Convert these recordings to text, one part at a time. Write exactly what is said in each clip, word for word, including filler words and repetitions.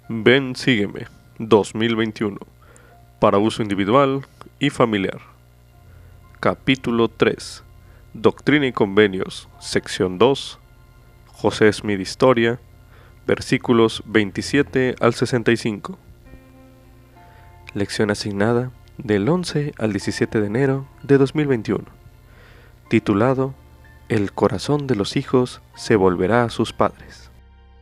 Ven, sígueme, dos mil veintiuno, para uso individual y familiar. Capítulo tres. Doctrina y Convenios, sección dos. José Smith Historia, versículos veintisiete al sesenta y cinco. Lección asignada del once al diecisiete de enero de dos mil veintiuno. Titulado El corazón de los hijos se volverá a sus padres.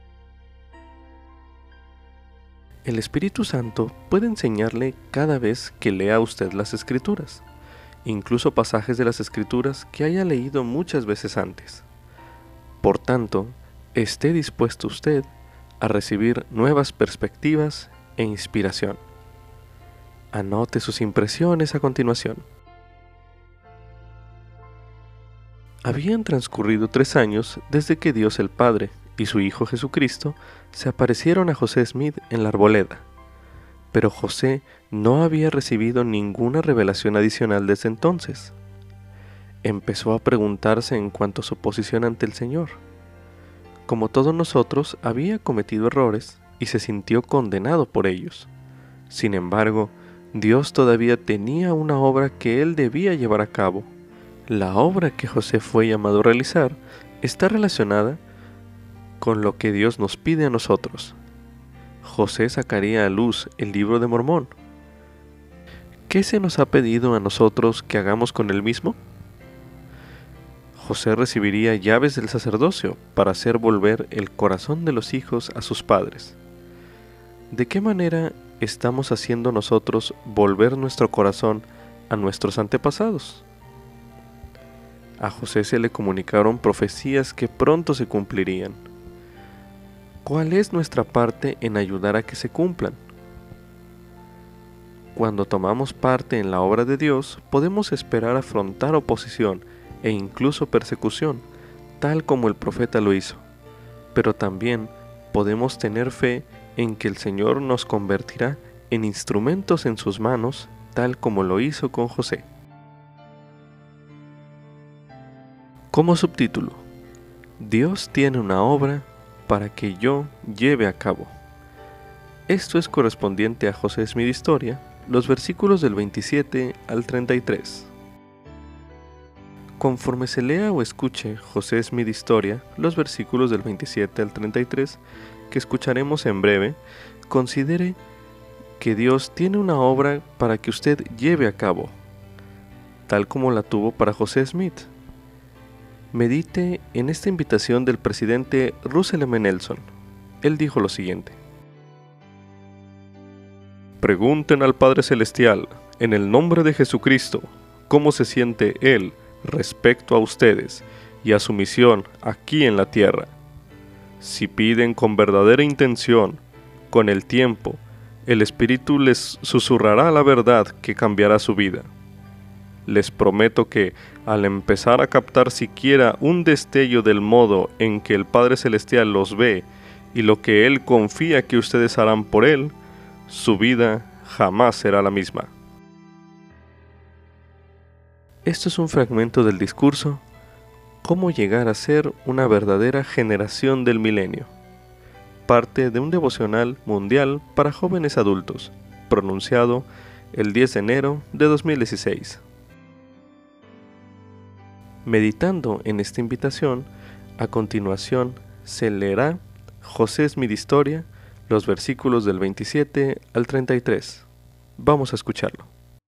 El Espíritu Santo puede enseñarle cada vez que lea usted las Escrituras, incluso pasajes de las Escrituras que haya leído muchas veces antes. Por tanto, esté dispuesto usted a recibir nuevas perspectivas e inspiración. Anote sus impresiones a continuación. Habían transcurrido tres años desde que Dios el Padre y su Hijo Jesucristo se aparecieron a José Smith en la arboleda, pero José no había recibido ninguna revelación adicional desde entonces. Empezó a preguntarse en cuanto a su posición ante el Señor. Como todos nosotros, había cometido errores y se sintió condenado por ellos. Sin embargo, Dios todavía tenía una obra que él debía llevar a cabo. La obra que José fue llamado a realizar está relacionada con lo que Dios nos pide a nosotros. José sacaría a luz el libro de Mormón. ¿Qué se nos ha pedido a nosotros que hagamos con él mismo? José recibiría llaves del sacerdocio para hacer volver el corazón de los hijos a sus padres. ¿De qué manera estamos haciendo nosotros volver nuestro corazón a nuestros antepasados? A José se le comunicaron profecías que pronto se cumplirían. ¿Cuál es nuestra parte en ayudar a que se cumplan? Cuando tomamos parte en la obra de Dios, podemos esperar afrontar oposición e incluso persecución, tal como el profeta lo hizo. Pero también podemos tener fe en que el Señor nos convertirá en instrumentos en sus manos, tal como lo hizo con José. Como subtítulo: Dios tiene una obra para que yo lleve a cabo. Esto es correspondiente a José Smith Historia, los versículos del veintisiete al treinta y tres. Conforme se lea o escuche José Smith Historia, los versículos del veintisiete al treinta y tres, que escucharemos en breve, considere que Dios tiene una obra para que usted lleve a cabo, tal como la tuvo para José Smith. Medite en esta invitación del presidente Russell M. Nelson. Él dijo lo siguiente: Pregunten al Padre Celestial, en el nombre de Jesucristo, cómo se siente Él respecto a ustedes y a su misión aquí en la tierra. Si piden con verdadera intención, con el tiempo, el Espíritu les susurrará la verdad que cambiará su vida. Les prometo que, al empezar a captar siquiera un destello del modo en que el Padre Celestial los ve y lo que Él confía que ustedes harán por Él, su vida jamás será la misma. Esto es un fragmento del discurso Cómo llegar a ser una verdadera generación del milenio, parte de un devocional mundial para jóvenes adultos, pronunciado el diez de enero de dos mil dieciséis. Meditando en esta invitación, a continuación se leerá José Smith Historia, los versículos del veintisiete al treinta y tres. Vamos a escucharlo.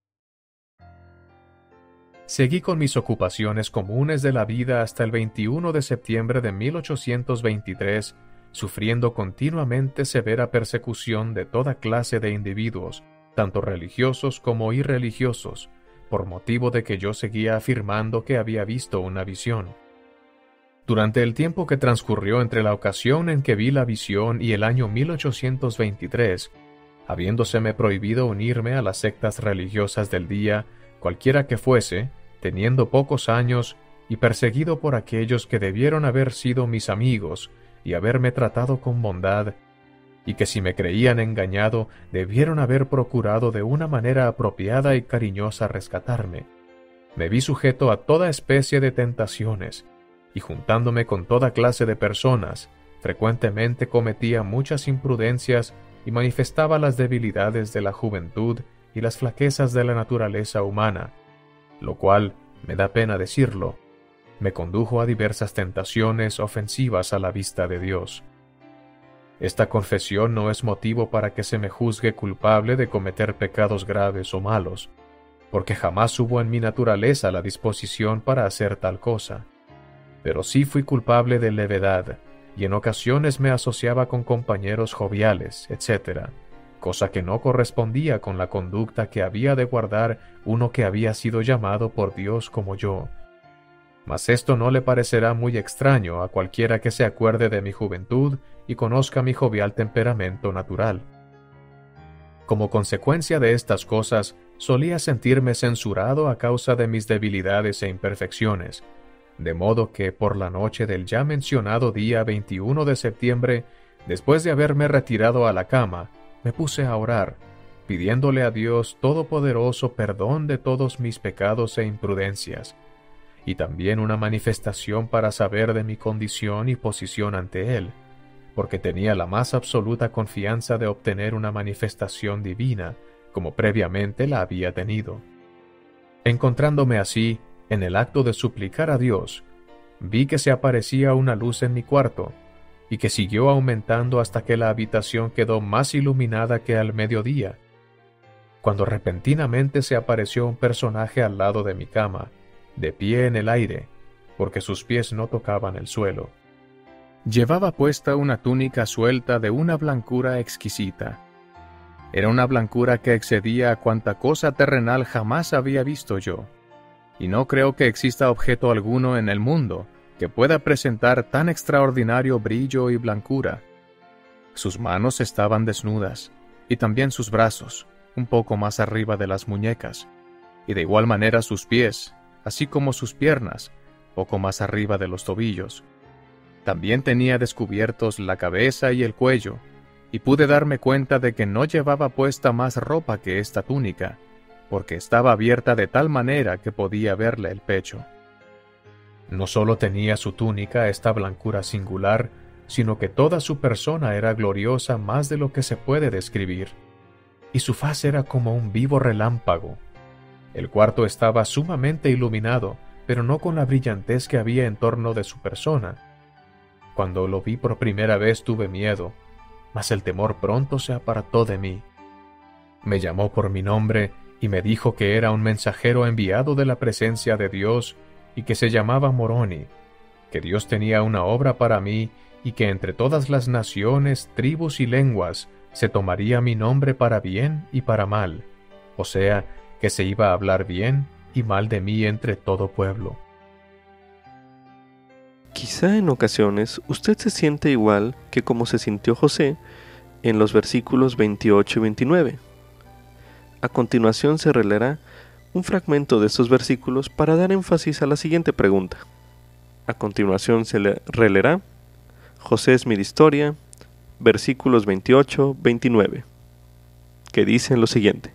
Seguí con mis ocupaciones comunes de la vida hasta el veintiuno de septiembre de mil ochocientos veintitrés, sufriendo continuamente severa persecución de toda clase de individuos, tanto religiosos como irreligiosos, por motivo de que yo seguía afirmando que había visto una visión. Durante el tiempo que transcurrió entre la ocasión en que vi la visión y el año mil ochocientos veintitrés, habiéndoseme prohibido unirme a las sectas religiosas del día, cualquiera que fuese, teniendo pocos años y perseguido por aquellos que debieron haber sido mis amigos y haberme tratado con bondad, y que si me creían engañado, debieron haber procurado de una manera apropiada y cariñosa rescatarme. Me vi sujeto a toda especie de tentaciones, y juntándome con toda clase de personas, frecuentemente cometía muchas imprudencias y manifestaba las debilidades de la juventud y las flaquezas de la naturaleza humana, lo cual, me da pena decirlo, me condujo a diversas tentaciones ofensivas a la vista de Dios. Esta confesión no es motivo para que se me juzgue culpable de cometer pecados graves o malos, porque jamás hubo en mi naturaleza la disposición para hacer tal cosa. Pero sí fui culpable de levedad, y en ocasiones me asociaba con compañeros joviales, etcétera, cosa que no correspondía con la conducta que había de guardar uno que había sido llamado por Dios como yo. Mas esto no le parecerá muy extraño a cualquiera que se acuerde de mi juventud y conozca mi jovial temperamento natural. Como consecuencia de estas cosas, solía sentirme censurado a causa de mis debilidades e imperfecciones, de modo que por la noche del ya mencionado día veintiuno de septiembre, después de haberme retirado a la cama, me puse a orar, pidiéndole a Dios Todopoderoso perdón de todos mis pecados e imprudencias, y también una manifestación para saber de mi condición y posición ante Él, porque tenía la más absoluta confianza de obtener una manifestación divina, como previamente la había tenido. Encontrándome así, en el acto de suplicar a Dios, vi que se aparecía una luz en mi cuarto, y que siguió aumentando hasta que la habitación quedó más iluminada que al mediodía, cuando repentinamente se apareció un personaje al lado de mi cama, de pie en el aire, porque sus pies no tocaban el suelo. Llevaba puesta una túnica suelta de una blancura exquisita. Era una blancura que excedía a cuanta cosa terrenal jamás había visto yo, y no creo que exista objeto alguno en el mundo que pueda presentar tan extraordinario brillo y blancura. Sus manos estaban desnudas, y también sus brazos, un poco más arriba de las muñecas, y de igual manera sus pies, así como sus piernas, poco más arriba de los tobillos. También tenía descubiertos la cabeza y el cuello, y pude darme cuenta de que no llevaba puesta más ropa que esta túnica, porque estaba abierta de tal manera que podía verle el pecho. No solo tenía su túnica esta blancura singular, sino que toda su persona era gloriosa más de lo que se puede describir, y su faz era como un vivo relámpago. El cuarto estaba sumamente iluminado, pero no con la brillantez que había en torno de su persona. Cuando lo vi por primera vez tuve miedo, mas el temor pronto se apartó de mí. Me llamó por mi nombre y me dijo que era un mensajero enviado de la presencia de Dios y que se llamaba Moroni, que Dios tenía una obra para mí y que entre todas las naciones, tribus y lenguas se tomaría mi nombre para bien y para mal, o sea, que se iba a hablar bien y mal de mí entre todo pueblo. Quizá en ocasiones usted se siente igual que como se sintió José en los versículos veintiocho y veintinueve. A continuación se releerá un fragmento de estos versículos para dar énfasis a la siguiente pregunta. A continuación se le releerá José Smith Historia, versículos veintiocho a veintinueve, que dicen lo siguiente.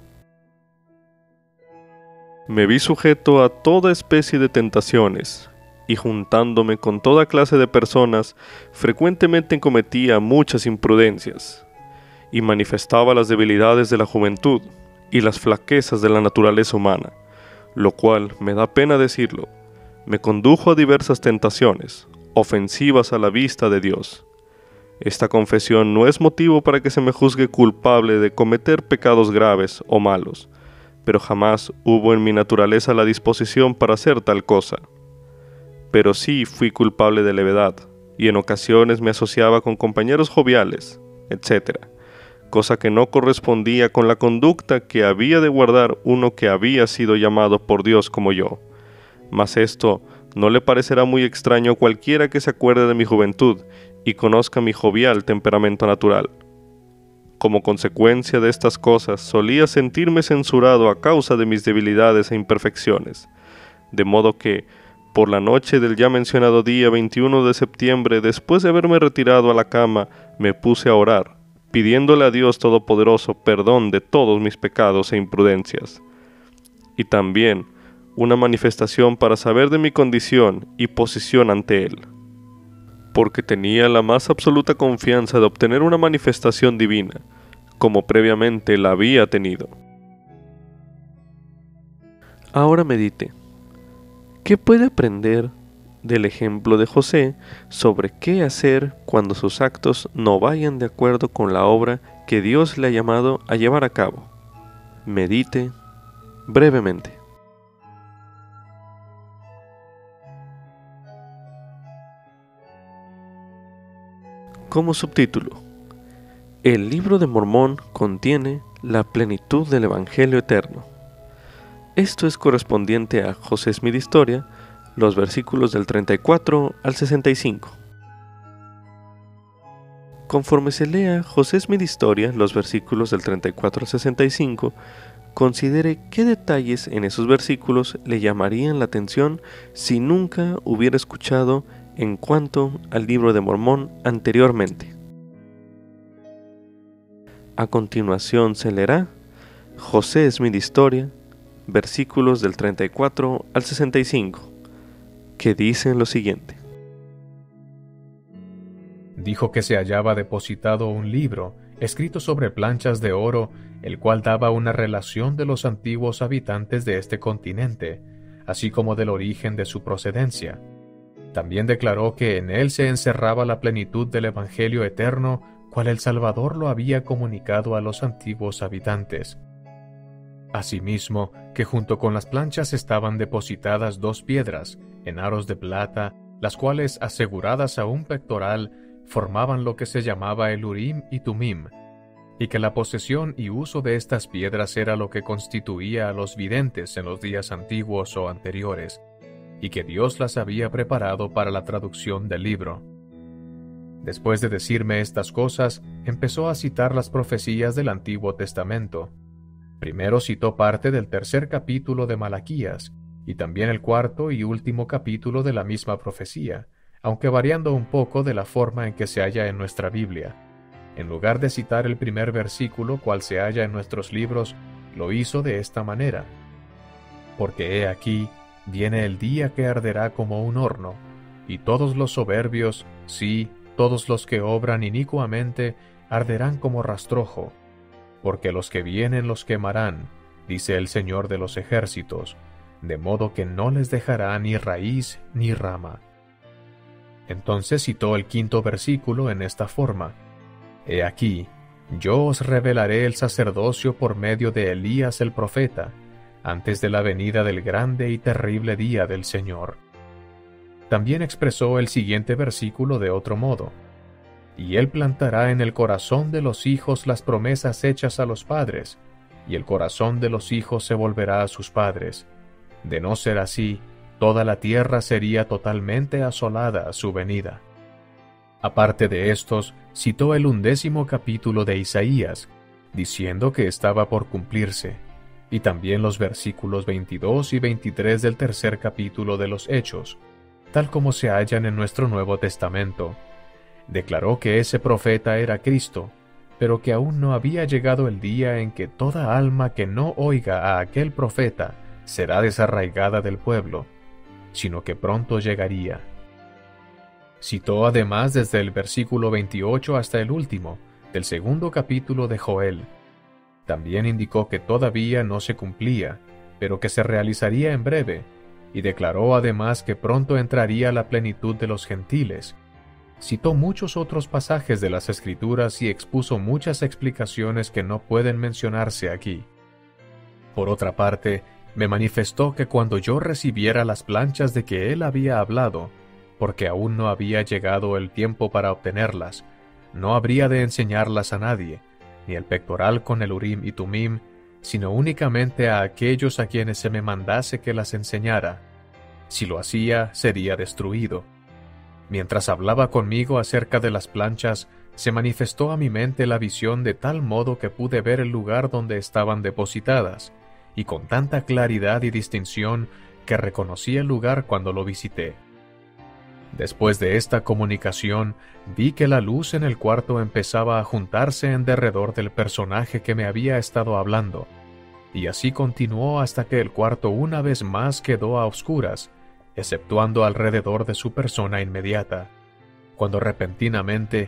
Me vi sujeto a toda especie de tentaciones, y juntándome con toda clase de personas, frecuentemente cometía muchas imprudencias, y manifestaba las debilidades de la juventud y las flaquezas de la naturaleza humana, lo cual, me da pena decirlo, me condujo a diversas tentaciones, ofensivas a la vista de Dios. Esta confesión no es motivo para que se me juzgue culpable de cometer pecados graves o malos, pero jamás hubo en mi naturaleza la disposición para hacer tal cosa. Pero sí fui culpable de levedad, y en ocasiones me asociaba con compañeros joviales, etcétera, cosa que no correspondía con la conducta que había de guardar uno que había sido llamado por Dios como yo. Mas esto no le parecerá muy extraño a cualquiera que se acuerde de mi juventud y conozca mi jovial temperamento natural. Como consecuencia de estas cosas, solía sentirme censurado a causa de mis debilidades e imperfecciones, de modo que, por la noche del ya mencionado día veintiuno de septiembre, después de haberme retirado a la cama, me puse a orar, pidiéndole a Dios Todopoderoso perdón de todos mis pecados e imprudencias, y también una manifestación para saber de mi condición y posición ante Él, porque tenía la más absoluta confianza de obtener una manifestación divina, como previamente la había tenido. Ahora medite. ¿Qué puede aprender del ejemplo de José sobre qué hacer cuando sus actos no vayan de acuerdo con la obra que Dios le ha llamado a llevar a cabo? Medite brevemente. Como subtítulo, el libro de Mormón contiene la plenitud del Evangelio eterno. Esto es correspondiente a José Smith Historia, los versículos del treinta y cuatro al sesenta y cinco. Conforme se lea José Smith Historia, los versículos del treinta y cuatro al sesenta y cinco, considere qué detalles en esos versículos le llamarían la atención si nunca hubiera escuchado en cuanto al libro de Mormón anteriormente. A continuación se leerá José Smith Historia, versículos del treinta y cuatro al sesenta y cinco, que dicen lo siguiente. Dijo que se hallaba depositado un libro, escrito sobre planchas de oro, el cual daba una relación de los antiguos habitantes de este continente, así como del origen de su procedencia. También declaró que en él se encerraba la plenitud del Evangelio eterno, cual el Salvador lo había comunicado a los antiguos habitantes. Asimismo, que junto con las planchas estaban depositadas dos piedras, en aros de plata, las cuales, aseguradas a un pectoral, formaban lo que se llamaba el Urim y Tumim, y que la posesión y uso de estas piedras era lo que constituía a los videntes en los días antiguos o anteriores, y que Dios las había preparado para la traducción del libro. Después de decirme estas cosas, empezó a citar las profecías del Antiguo Testamento. Primero citó parte del tercer capítulo de Malaquías, y también el cuarto y último capítulo de la misma profecía, aunque variando un poco de la forma en que se halla en nuestra Biblia. En lugar de citar el primer versículo cual se halla en nuestros libros, lo hizo de esta manera. Porque he aquí, viene el día que arderá como un horno, y todos los soberbios, sí, todos los que obran inicuamente, arderán como rastrojo, porque los que vienen los quemarán, dice el Señor de los ejércitos, de modo que no les dejará ni raíz ni rama. Entonces citó el quinto versículo en esta forma: He aquí, yo os revelaré el sacerdocio por medio de Elías el profeta, antes de la venida del grande y terrible día del Señor. También expresó el siguiente versículo de otro modo: Y él plantará en el corazón de los hijos las promesas hechas a los padres, y el corazón de los hijos se volverá a sus padres. De no ser así, toda la tierra sería totalmente asolada a su venida. Aparte de estos, citó el undécimo capítulo de Isaías, diciendo que estaba por cumplirse, y también los versículos veintidós y veintitrés del tercer capítulo de los Hechos, tal como se hallan en nuestro Nuevo Testamento. Declaró que ese profeta era Cristo, pero que aún no había llegado el día en que toda alma que no oiga a aquel profeta será desarraigada del pueblo, sino que pronto llegaría. Citó además desde el versículo veintiocho hasta el último, del segundo capítulo de Joel. También indicó que todavía no se cumplía, pero que se realizaría en breve, y declaró además que pronto entraría la plenitud de los gentiles. Citó muchos otros pasajes de las Escrituras y expuso muchas explicaciones que no pueden mencionarse aquí. Por otra parte, me manifestó que cuando yo recibiera las planchas de que él había hablado, porque aún no había llegado el tiempo para obtenerlas, no habría de enseñarlas a nadie, ni el pectoral con el Urim y Tumim, sino únicamente a aquellos a quienes se me mandase que las enseñara. Si lo hacía, sería destruido. Mientras hablaba conmigo acerca de las planchas, se manifestó a mi mente la visión de tal modo que pude ver el lugar donde estaban depositadas, y con tanta claridad y distinción que reconocí el lugar cuando lo visité. Después de esta comunicación, vi que la luz en el cuarto empezaba a juntarse en derredor del personaje que me había estado hablando, y así continuó hasta que el cuarto una vez más quedó a oscuras, exceptuando alrededor de su persona inmediata, cuando repentinamente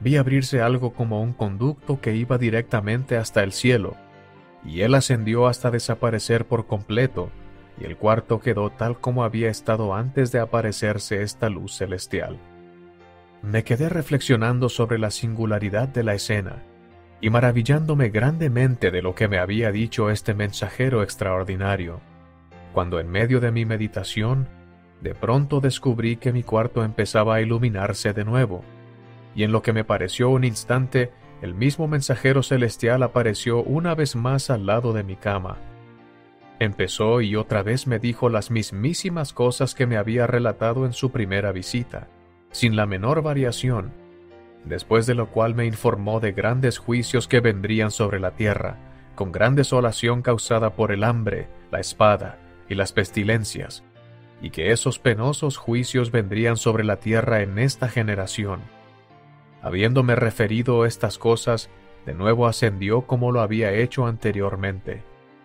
vi abrirse algo como un conducto que iba directamente hasta el cielo, y él ascendió hasta desaparecer por completo, y el cuarto quedó tal como había estado antes de aparecerse esta luz celestial. Me quedé reflexionando sobre la singularidad de la escena, y maravillándome grandemente de lo que me había dicho este mensajero extraordinario, cuando en medio de mi meditación, de pronto descubrí que mi cuarto empezaba a iluminarse de nuevo, y en lo que me pareció un instante, el mismo mensajero celestial apareció una vez más al lado de mi cama. Empezó y otra vez me dijo las mismísimas cosas que me había relatado en su primera visita, sin la menor variación, después de lo cual me informó de grandes juicios que vendrían sobre la tierra, con gran desolación causada por el hambre, la espada y las pestilencias, y que esos penosos juicios vendrían sobre la tierra en esta generación. Habiéndome referido estas cosas, de nuevo ascendió como lo había hecho anteriormente.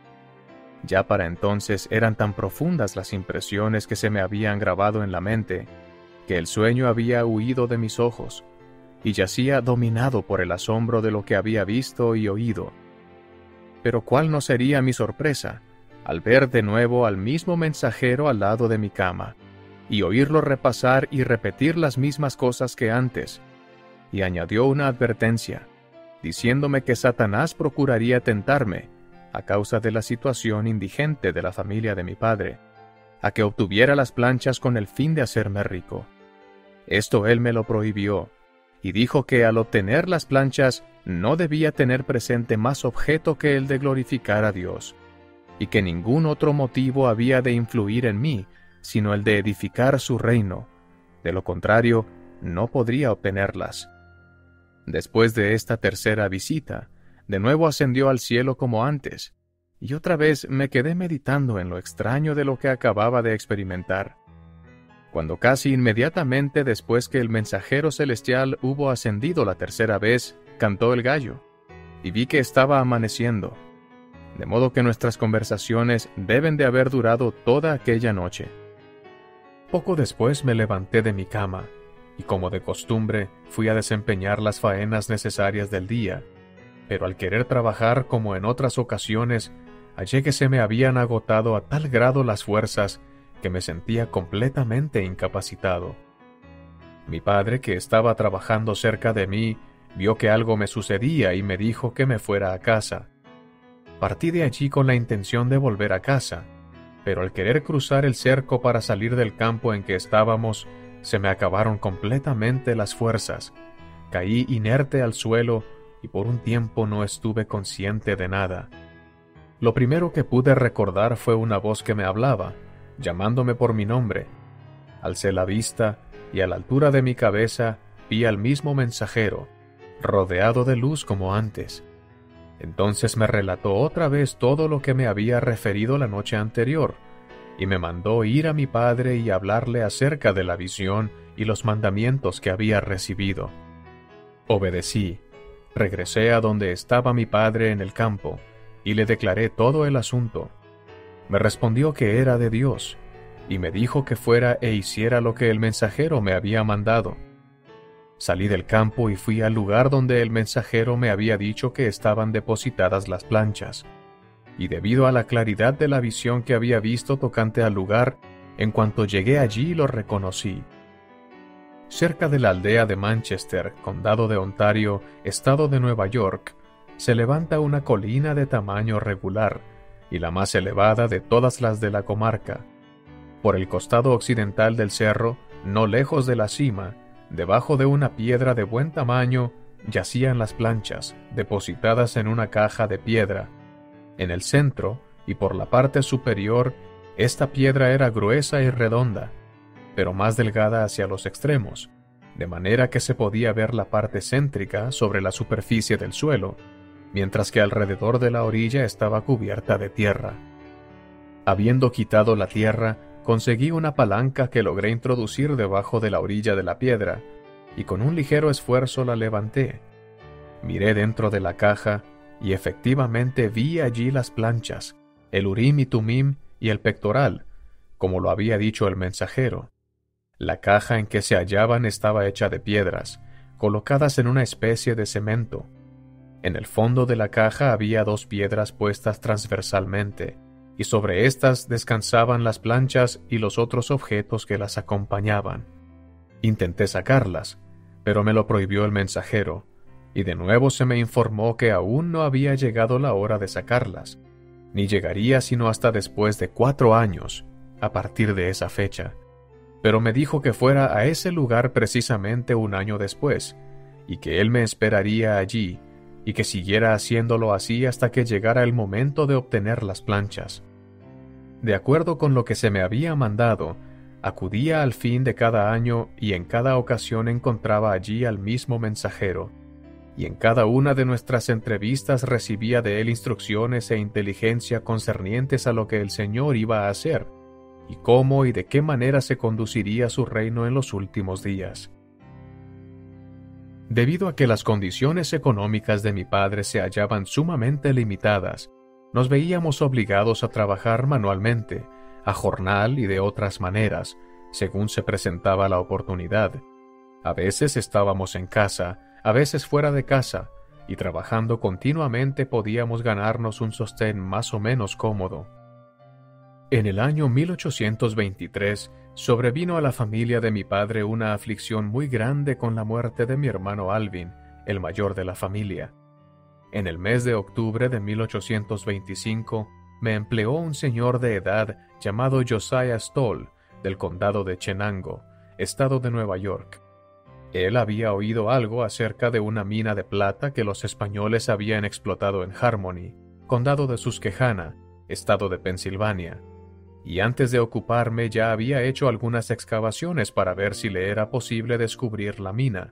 Ya para entonces eran tan profundas las impresiones que se me habían grabado en la mente, que el sueño había huido de mis ojos, y yacía dominado por el asombro de lo que había visto y oído. Pero cuál no sería mi sorpresa, al ver de nuevo al mismo mensajero al lado de mi cama, y oírlo repasar y repetir las mismas cosas que antes, y añadió una advertencia, diciéndome que Satanás procuraría tentarme, a causa de la situación indigente de la familia de mi padre, a que obtuviera las planchas con el fin de hacerme rico. Esto él me lo prohibió, y dijo que al obtener las planchas no debía tener presente más objeto que el de glorificar a Dios, y que ningún otro motivo había de influir en mí, sino el de edificar su reino. De lo contrario, no podría obtenerlas. Después de esta tercera visita, de nuevo ascendió al cielo como antes, y otra vez me quedé meditando en lo extraño de lo que acababa de experimentar. Cuando casi inmediatamente después que el mensajero celestial hubo ascendido la tercera vez, cantó el gallo, y vi que estaba amaneciendo, de modo que nuestras conversaciones deben de haber durado toda aquella noche. Poco después me levanté de mi cama, y como de costumbre fui a desempeñar las faenas necesarias del día, pero al querer trabajar como en otras ocasiones, hallé que se me habían agotado a tal grado las fuerzas que me sentía completamente incapacitado. Mi padre, que estaba trabajando cerca de mí, vio que algo me sucedía y me dijo que me fuera a casa. Partí de allí con la intención de volver a casa, pero al querer cruzar el cerco para salir del campo en que estábamos, se me acabaron completamente las fuerzas. Caí inerte al suelo y por un tiempo no estuve consciente de nada. Lo primero que pude recordar fue una voz que me hablaba, llamándome por mi nombre. Alcé la vista y a la altura de mi cabeza vi al mismo mensajero, rodeado de luz como antes. Entonces me relató otra vez todo lo que me había referido la noche anterior, y me mandó ir a mi padre y hablarle acerca de la visión y los mandamientos que había recibido. Obedecí, regresé a donde estaba mi padre en el campo, y le declaré todo el asunto. Me respondió que era de Dios, y me dijo que fuera e hiciera lo que el mensajero me había mandado. Salí del campo y fui al lugar donde el mensajero me había dicho que estaban depositadas las planchas, y debido a la claridad de la visión que había visto tocante al lugar, en cuanto llegué allí lo reconocí. Cerca de la aldea de Manchester, condado de Ontario, estado de Nueva York, se levanta una colina de tamaño regular, y la más elevada de todas las de la comarca. Por el costado occidental del cerro, no lejos de la cima, debajo de una piedra de buen tamaño, yacían las planchas, depositadas en una caja de piedra. En el centro, y por la parte superior, esta piedra era gruesa y redonda, pero más delgada hacia los extremos, de manera que se podía ver la parte céntrica sobre la superficie del suelo, mientras que alrededor de la orilla estaba cubierta de tierra. Habiendo quitado la tierra, conseguí una palanca que logré introducir debajo de la orilla de la piedra, y con un ligero esfuerzo la levanté. Miré dentro de la caja, y efectivamente vi allí las planchas, el Urim y Tumim y el pectoral, como lo había dicho el mensajero. La caja en que se hallaban estaba hecha de piedras, colocadas en una especie de cemento. En el fondo de la caja había dos piedras puestas transversalmente, y sobre estas descansaban las planchas y los otros objetos que las acompañaban. Intenté sacarlas, pero me lo prohibió el mensajero, y de nuevo se me informó que aún no había llegado la hora de sacarlas, ni llegaría sino hasta después de cuatro años, a partir de esa fecha. Pero me dijo que fuera a ese lugar precisamente un año después, y que él me esperaría allí, y que siguiera haciéndolo así hasta que llegara el momento de obtener las planchas. De acuerdo con lo que se me había mandado, acudía al fin de cada año y en cada ocasión encontraba allí al mismo mensajero, y en cada una de nuestras entrevistas recibía de él instrucciones e inteligencia concernientes a lo que el Señor iba a hacer, y cómo y de qué manera se conduciría su reino en los últimos días. Debido a que las condiciones económicas de mi padre se hallaban sumamente limitadas, nos veíamos obligados a trabajar manualmente, a jornal y de otras maneras, según se presentaba la oportunidad. A veces estábamos en casa, a veces fuera de casa, y trabajando continuamente podíamos ganarnos un sostén más o menos cómodo. En el año mil ochocientos veintitrés sobrevino a la familia de mi padre una aflicción muy grande con la muerte de mi hermano Alvin, el mayor de la familia. En el mes de octubre de mil ochocientos veinticinco me empleó un señor de edad llamado Josiah Stoll, del condado de Chenango, estado de Nueva York. Él había oído algo acerca de una mina de plata que los españoles habían explotado en Harmony, condado de Susquehanna, estado de Pensilvania, y antes de ocuparme ya había hecho algunas excavaciones para ver si le era posible descubrir la mina.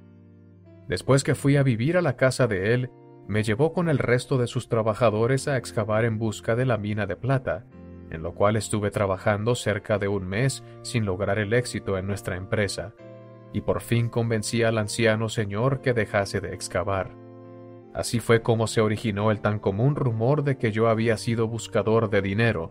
Después que fui a vivir a la casa de él, me llevó con el resto de sus trabajadores a excavar en busca de la mina de plata, en lo cual estuve trabajando cerca de un mes sin lograr el éxito en nuestra empresa, y por fin convencí al anciano señor que dejase de excavar. Así fue como se originó el tan común rumor de que yo había sido buscador de dinero.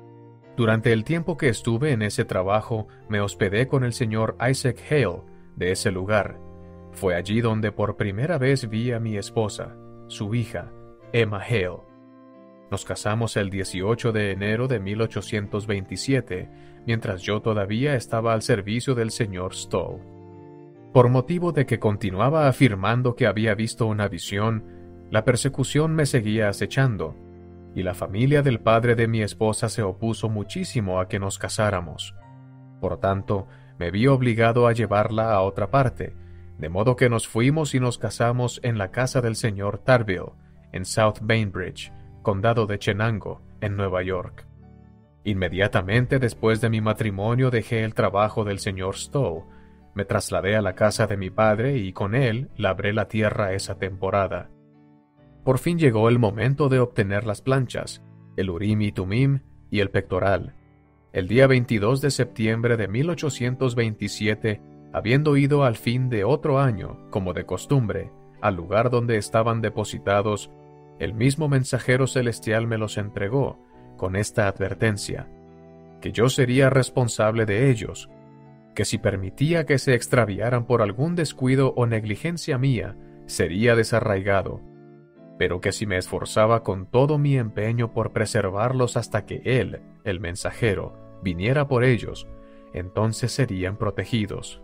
Durante el tiempo que estuve en ese trabajo, me hospedé con el señor Isaac Hale, de ese lugar. Fue allí donde por primera vez vi a mi esposa, su hija, Emma Hale. Nos casamos el dieciocho de enero de mil ochocientos veintisiete, mientras yo todavía estaba al servicio del señor Stoll. Por motivo de que continuaba afirmando que había visto una visión, la persecución me seguía acechando, y la familia del padre de mi esposa se opuso muchísimo a que nos casáramos. Por tanto, me vi obligado a llevarla a otra parte, de modo que nos fuimos y nos casamos en la casa del señor Tarville, en South Bainbridge, condado de Chenango, en Nueva York. Inmediatamente después de mi matrimonio dejé el trabajo del señor Stoll, me trasladé a la casa de mi padre y con él labré la tierra esa temporada. Por fin llegó el momento de obtener las planchas, el Urim y Tumim y el pectoral. El día veintidós de septiembre de mil ochocientos veintisiete, habiendo ido al fin de otro año, como de costumbre, al lugar donde estaban depositados, el mismo mensajero celestial me los entregó, con esta advertencia, que yo sería responsable de ellos, que si permitía que se extraviaran por algún descuido o negligencia mía, sería desarraigado, pero que si me esforzaba con todo mi empeño por preservarlos hasta que él, el mensajero, viniera por ellos, entonces serían protegidos.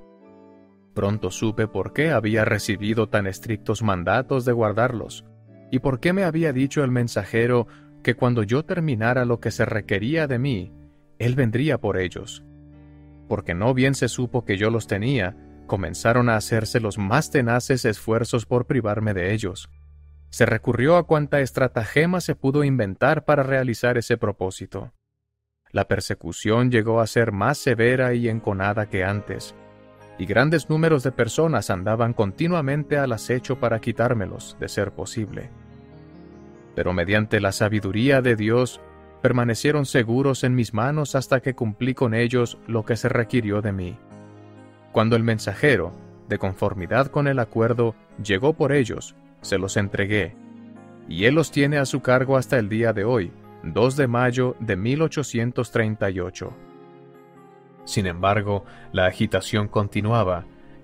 Pronto supe por qué había recibido tan estrictos mandatos de guardarlos, y por qué me había dicho el mensajero que cuando yo terminara lo que se requería de mí, él vendría por ellos. Porque no bien se supo que yo los tenía, comenzaron a hacerse los más tenaces esfuerzos por privarme de ellos. Se recurrió a cuanta estratagema se pudo inventar para realizar ese propósito. La persecución llegó a ser más severa y enconada que antes, y grandes números de personas andaban continuamente al acecho para quitármelos, de ser posible. Pero mediante la sabiduría de Dios, permanecieron seguros en mis manos hasta que cumplí con ellos lo que se requirió de mí. Cuando el mensajero, de conformidad con el acuerdo, llegó por ellos, se los entregué, y él los tiene a su cargo hasta el día de hoy, dos de mayo de mil ochocientos treinta y ocho. Sin embargo, la agitación continuaba,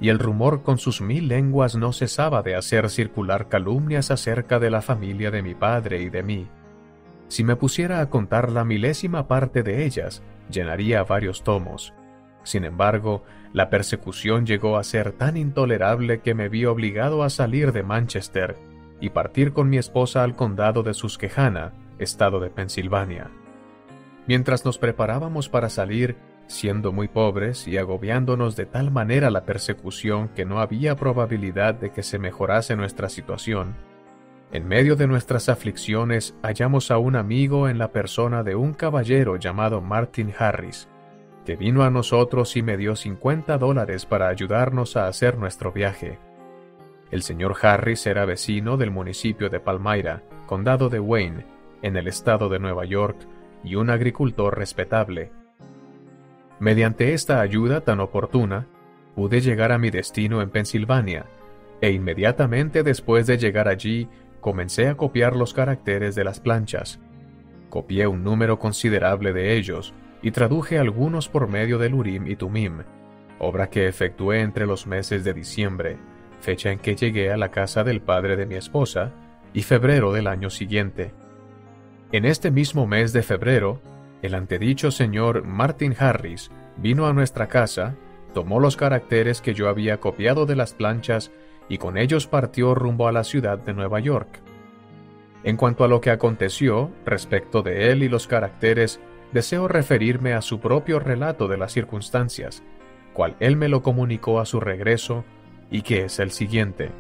y el rumor con sus mil lenguas no cesaba de hacer circular calumnias acerca de la familia de mi padre y de mí. Si me pusiera a contar la milésima parte de ellas, llenaría varios tomos. Sin embargo, la persecución llegó a ser tan intolerable que me vi obligado a salir de Manchester y partir con mi esposa al condado de Susquehanna, estado de Pensilvania. Mientras nos preparábamos para salir, siendo muy pobres y agobiándonos de tal manera la persecución que no había probabilidad de que se mejorase nuestra situación, en medio de nuestras aflicciones hallamos a un amigo en la persona de un caballero llamado Martin Harris, que vino a nosotros y me dio cincuenta dólares para ayudarnos a hacer nuestro viaje. El señor Harris era vecino del municipio de Palmyra, condado de Wayne, en el estado de Nueva York, y un agricultor respetable. Mediante esta ayuda tan oportuna, pude llegar a mi destino en Pensilvania, e inmediatamente después de llegar allí, comencé a copiar los caracteres de las planchas. Copié un número considerable de ellos y traduje algunos por medio del Urim y Tumim, obra que efectué entre los meses de diciembre, fecha en que llegué a la casa del padre de mi esposa, y febrero del año siguiente. En este mismo mes de febrero, el antedicho señor Martin Harris vino a nuestra casa, tomó los caracteres que yo había copiado de las planchas y con ellos partió rumbo a la ciudad de Nueva York. En cuanto a lo que aconteció respecto de él y los caracteres, deseo referirme a su propio relato de las circunstancias, cual él me lo comunicó a su regreso, y que es el siguiente.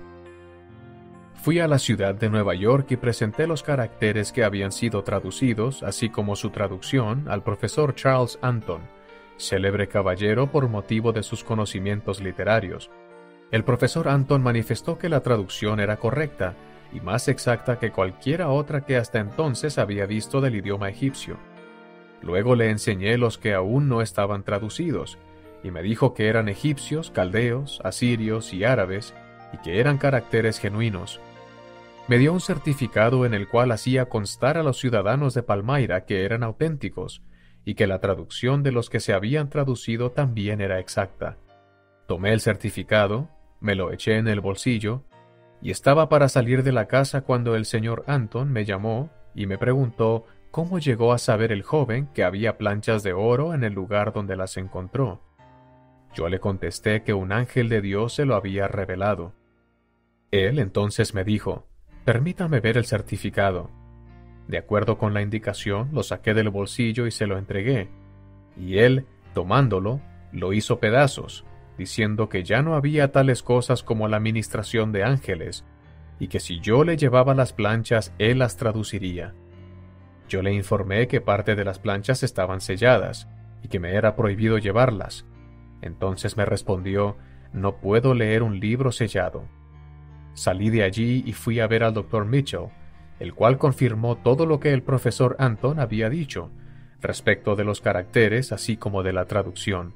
Fui a la ciudad de Nueva York y presenté los caracteres que habían sido traducidos, así como su traducción, al profesor Charles Anton, célebre caballero por motivo de sus conocimientos literarios. El profesor Anton manifestó que la traducción era correcta y más exacta que cualquiera otra que hasta entonces había visto del idioma egipcio. Luego le enseñé los que aún no estaban traducidos, y me dijo que eran egipcios, caldeos, asirios y árabes, y que eran caracteres genuinos. Me dio un certificado en el cual hacía constar a los ciudadanos de Palmyra que eran auténticos, y que la traducción de los que se habían traducido también era exacta. Tomé el certificado, me lo eché en el bolsillo, y estaba para salir de la casa cuando el señor Anton me llamó y me preguntó cómo llegó a saber el joven que había planchas de oro en el lugar donde las encontró. Yo le contesté que un ángel de Dios se lo había revelado. Él entonces me dijo, «Permítame ver el certificado». De acuerdo con la indicación, lo saqué del bolsillo y se lo entregué, y él, tomándolo, lo hizo pedazos, diciendo que ya no había tales cosas como la ministración de ángeles, y que si yo le llevaba las planchas, él las traduciría. Yo le informé que parte de las planchas estaban selladas, y que me era prohibido llevarlas. Entonces me respondió, «No puedo leer un libro sellado». Salí de allí y fui a ver al doctor Mitchell, el cual confirmó todo lo que el profesor Anton había dicho, respecto de los caracteres así como de la traducción.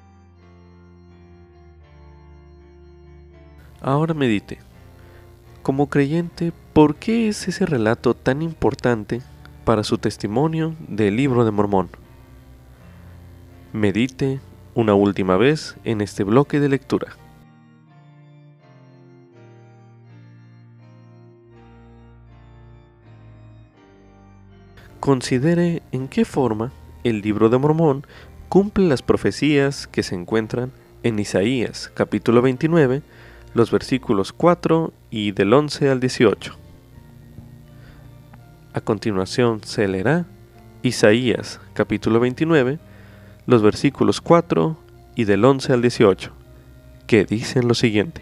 Ahora medite. Como creyente, ¿por qué es ese relato tan importante para su testimonio del Libro de Mormón? Medite una última vez en este bloque de lectura. Considere en qué forma el Libro de Mormón cumple las profecías que se encuentran en Isaías capítulo veintinueve, los versículos cuatro y del once al dieciocho. A continuación se leerá Isaías capítulo veintinueve, los versículos cuatro y del once al dieciocho, que dicen lo siguiente.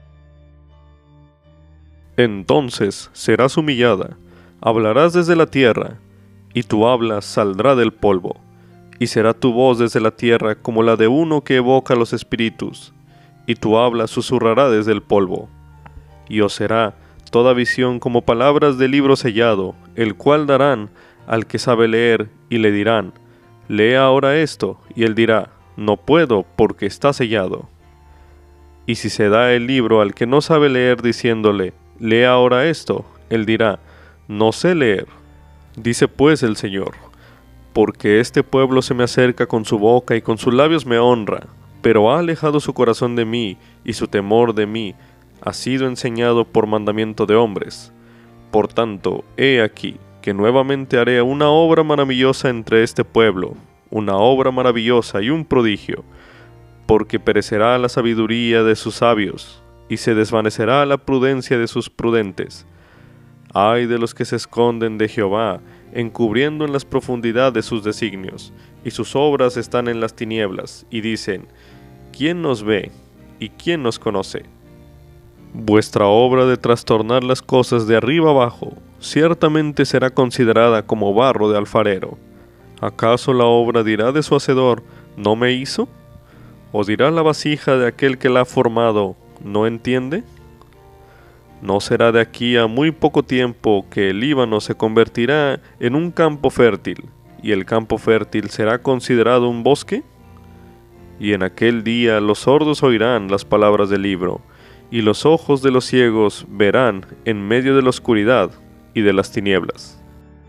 Entonces serás humillada, hablarás desde la tierra, y tu habla saldrá del polvo, y será tu voz desde la tierra como la de uno que evoca los espíritus, y tu habla susurrará desde el polvo. Y os será toda visión como palabras de libro sellado, el cual darán al que sabe leer, y le dirán, lee ahora esto, y él dirá, no puedo, porque está sellado. Y si se da el libro al que no sabe leer diciéndole, lee ahora esto, él dirá, no sé leer. Dice pues el Señor, porque este pueblo se me acerca con su boca y con sus labios me honra, pero ha alejado su corazón de mí, y su temor de mí ha sido enseñado por mandamiento de hombres. Por tanto, he aquí que nuevamente haré una obra maravillosa entre este pueblo, una obra maravillosa y un prodigio, porque perecerá la sabiduría de sus sabios, y se desvanecerá la prudencia de sus prudentes. Ay de los que se esconden de Jehová, encubriendo en las profundidades sus designios, y sus obras están en las tinieblas, y dicen, ¿quién nos ve y quién nos conoce? Vuestra obra de trastornar las cosas de arriba abajo, ciertamente será considerada como barro de alfarero. ¿Acaso la obra dirá de su hacedor, ¿no me hizo? ¿O dirá la vasija de aquel que la ha formado, ¿no entiende? ¿No será de aquí a muy poco tiempo que el Líbano se convertirá en un campo fértil, y el campo fértil será considerado un bosque? Y en aquel día los sordos oirán las palabras del libro, y los ojos de los ciegos verán en medio de la oscuridad y de las tinieblas.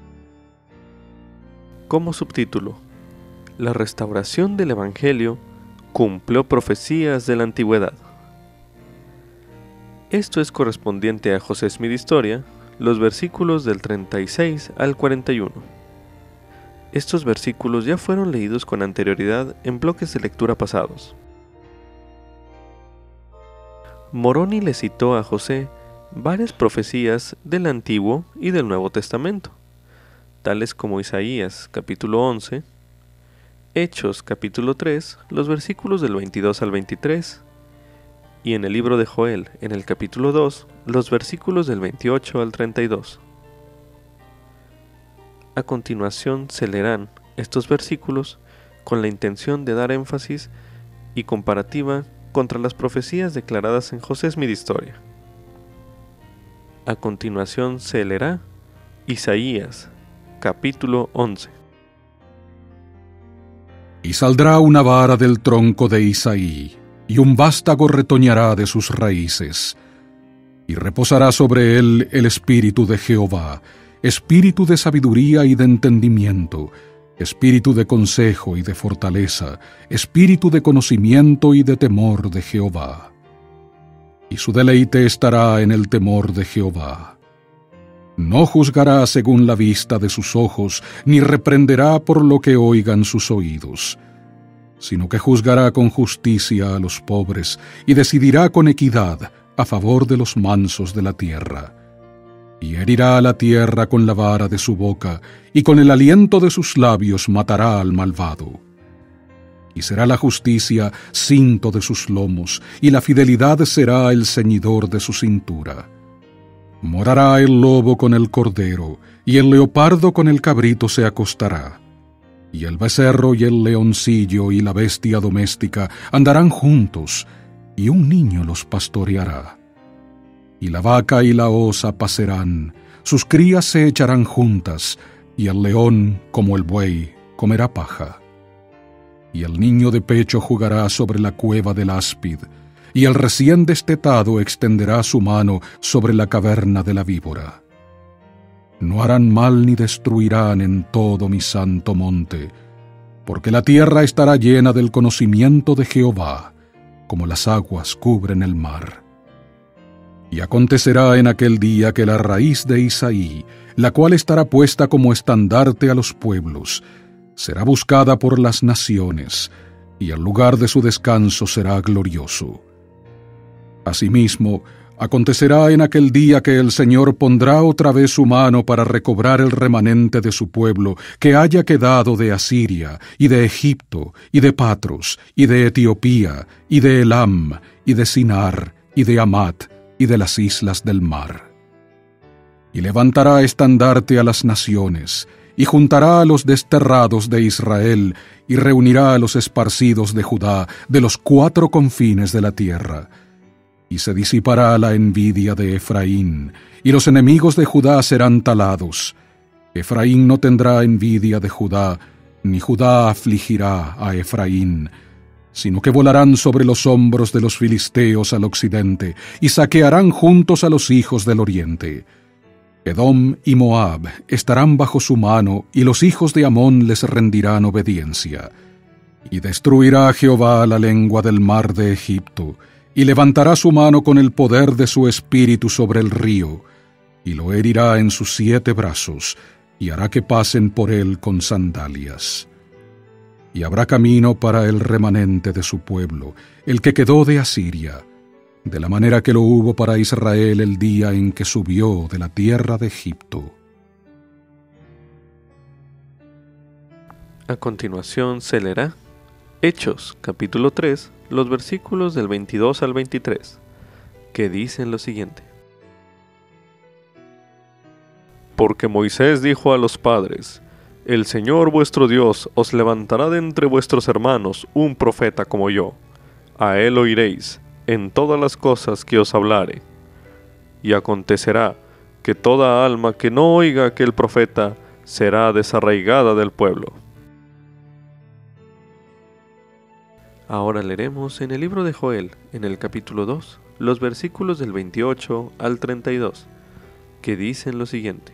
Como subtítulo, la restauración del Evangelio cumplió profecías de la antigüedad. Esto es correspondiente a José Smith Historia, los versículos del treinta y seis al cuarenta y uno. Estos versículos ya fueron leídos con anterioridad en bloques de lectura pasados. Moroni le citó a José varias profecías del Antiguo y del Nuevo Testamento, tales como Isaías capítulo once, Hechos capítulo tres, los versículos del veintidós al veintitrés, y en el libro de Joel, en el capítulo dos, los versículos del veintiocho al treinta y dos. A continuación se leerán estos versículos con la intención de dar énfasis y comparativa contra las profecías declaradas en José Smith Historia. A continuación se leerá Isaías, capítulo once. Y saldrá una vara del tronco de Isaí, y un vástago retoñará de sus raíces, y reposará sobre él el espíritu de Jehová, espíritu de sabiduría y de entendimiento, espíritu de consejo y de fortaleza, espíritu de conocimiento y de temor de Jehová. Y su deleite estará en el temor de Jehová. No juzgará según la vista de sus ojos, ni reprenderá por lo que oigan sus oídos, sino que juzgará con justicia a los pobres, y decidirá con equidad a favor de los mansos de la tierra. Y herirá a la tierra con la vara de su boca, y con el aliento de sus labios matará al malvado. Y será la justicia cinto de sus lomos, y la fidelidad será el ceñidor de su cintura. Morará el lobo con el cordero, y el leopardo con el cabrito se acostará. Y el becerro y el leoncillo y la bestia doméstica andarán juntos, y un niño los pastoreará. Y la vaca y la osa pacerán, sus crías se echarán juntas, y el león, como el buey, comerá paja. Y el niño de pecho jugará sobre la cueva del áspid, y el recién destetado extenderá su mano sobre la caverna de la víbora. No harán mal ni destruirán en todo mi santo monte, porque la tierra estará llena del conocimiento de Jehová, como las aguas cubren el mar. Y acontecerá en aquel día que la raíz de Isaí, la cual estará puesta como estandarte a los pueblos, será buscada por las naciones, y el lugar de su descanso será glorioso. Asimismo, acontecerá en aquel día que el Señor pondrá otra vez su mano para recobrar el remanente de su pueblo que haya quedado de Asiria, y de Egipto, y de Patros, y de Etiopía, y de Elam, y de Sinar, y de Amat, y de las islas del mar. Y levantará estandarte a las naciones, y juntará a los desterrados de Israel, y reunirá a los esparcidos de Judá de los cuatro confines de la tierra. Y se disipará la envidia de Efraín, y los enemigos de Judá serán talados. Efraín no tendrá envidia de Judá, ni Judá afligirá a Efraín, sino que volarán sobre los hombros de los filisteos al occidente, y saquearán juntos a los hijos del oriente. Edom y Moab estarán bajo su mano, y los hijos de Amón les rendirán obediencia. Y destruirá Jehová la lengua del mar de Egipto, y levantará su mano con el poder de su espíritu sobre el río, y lo herirá en sus siete brazos, y hará que pasen por él con sandalias. Y habrá camino para el remanente de su pueblo, el que quedó de Asiria, de la manera que lo hubo para Israel el día en que subió de la tierra de Egipto. A continuación se leerá Hechos, capítulo tres, los versículos del veintidós al veintitrés, que dicen lo siguiente. Porque Moisés dijo a los padres: El Señor vuestro Dios os levantará de entre vuestros hermanos un profeta como yo. A él oiréis en todas las cosas que os hablare. Y acontecerá que toda alma que no oiga aquel profeta será desarraigada del pueblo. Ahora leeremos en el libro de Joel, en el capítulo dos, los versículos del veintiocho al treinta y dos, que dicen lo siguiente.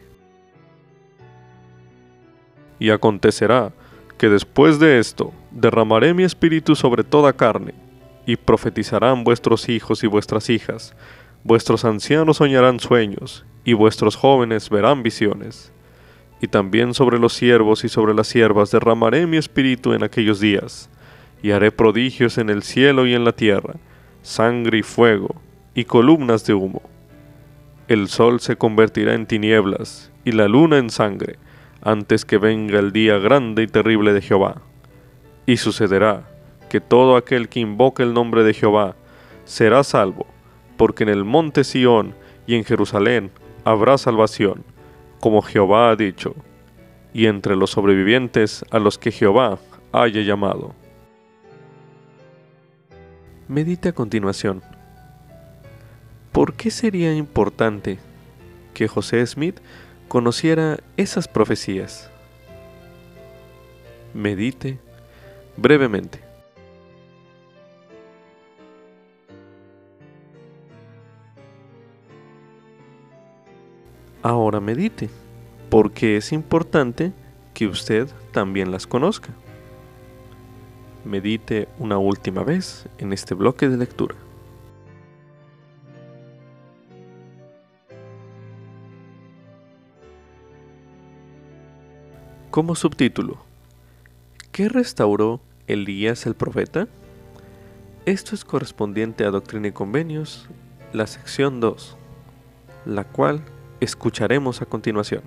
Y acontecerá que después de esto derramaré mi espíritu sobre toda carne, y profetizarán vuestros hijos y vuestras hijas, vuestros ancianos soñarán sueños, y vuestros jóvenes verán visiones. Y también sobre los siervos y sobre las siervas derramaré mi espíritu en aquellos días, y haré prodigios en el cielo y en la tierra, sangre y fuego, y columnas de humo. El sol se convertirá en tinieblas, y la luna en sangre, antes que venga el día grande y terrible de Jehová. Y sucederá que todo aquel que invoque el nombre de Jehová será salvo, porque en el monte Sión y en Jerusalén habrá salvación, como Jehová ha dicho, y entre los sobrevivientes a los que Jehová haya llamado. Medite a continuación. ¿Por qué sería importante que José Smith conociera esas profecías? Medite brevemente. Ahora medite, porque es importante que usted también las conozca. Medite una última vez en este bloque de lectura. Como subtítulo, ¿qué restauró Elías el profeta? Esto es correspondiente a Doctrina y Convenios, la sección dos, la cual escucharemos a continuación.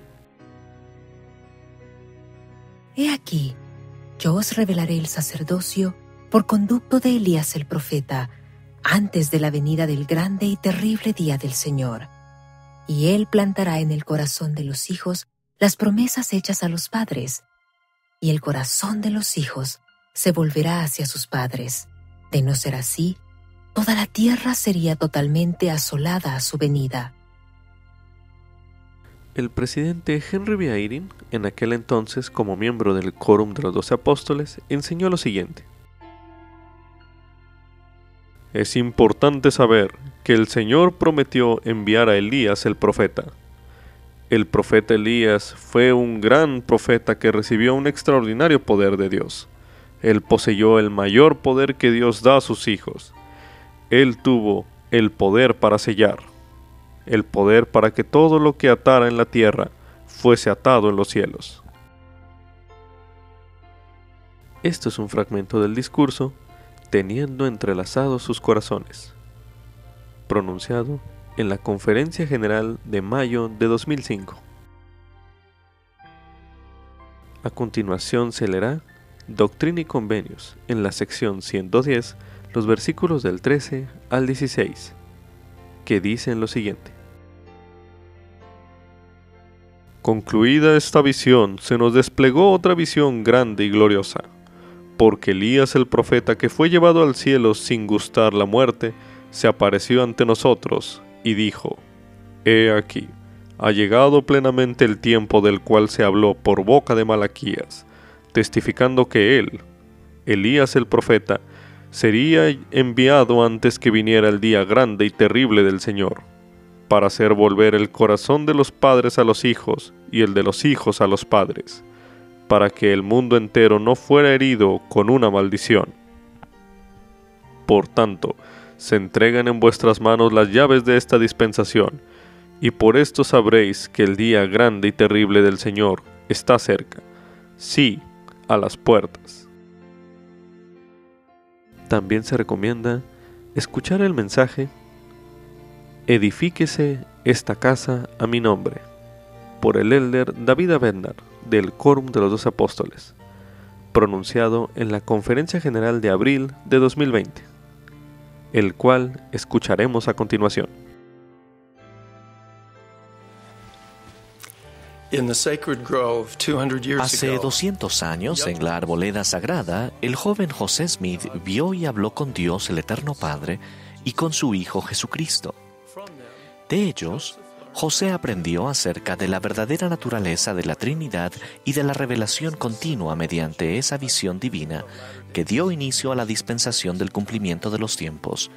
He aquí, yo os revelaré el sacerdocio por conducto de Elías el profeta, antes de la venida del grande y terrible día del Señor. Y él plantará en el corazón de los hijos las promesas hechas a los padres, y el corazón de los hijos se volverá hacia sus padres. De no ser así, toda la tierra sería totalmente asolada a su venida. El presidente Henry B. Eyring, en aquel entonces como miembro del Quórum de los Doce Apóstoles, enseñó lo siguiente. Es importante saber que el Señor prometió enviar a Elías el profeta. El profeta Elías fue un gran profeta que recibió un extraordinario poder de Dios. Él poseyó el mayor poder que Dios da a sus hijos. Él tuvo el poder para sellar, el poder para que todo lo que atara en la tierra fuese atado en los cielos. Esto es un fragmento del discurso teniendo entrelazados sus corazones, pronunciado en la Conferencia General de mayo de dos mil cinco. A continuación se leerá Doctrina y Convenios en la sección ciento diez, los versículos del trece al dieciséis, que dicen lo siguiente. Concluida esta visión, se nos desplegó otra visión grande y gloriosa, porque Elías el profeta que fue llevado al cielo sin gustar la muerte, se apareció ante nosotros y dijo, He aquí, ha llegado plenamente el tiempo del cual se habló por boca de Malaquías, testificando que él, Elías el profeta, sería enviado antes que viniera el día grande y terrible del Señor, para hacer volver el corazón de los padres a los hijos y el de los hijos a los padres, para que el mundo entero no fuera herido con una maldición. Por tanto, se entregan en vuestras manos las llaves de esta dispensación, y por esto sabréis que el día grande y terrible del Señor está cerca, sí, a las puertas. También se recomienda escuchar el mensaje Edifíquese esta casa a mi nombre, por el elder David Abednar, del Quórum de los Doce Apóstoles, pronunciado en la Conferencia General de abril de dos mil veinte, el cual escucharemos a continuación. Hace doscientos años, en la arboleda sagrada, el joven José Smith vio y habló con Dios el Eterno Padre y con su Hijo Jesucristo. De ellos, José aprendió acerca de la verdadera naturaleza de la Trinidad y de la revelación continua mediante esa visión divina que dio inicio a la dispensación del cumplimiento de los tiempos.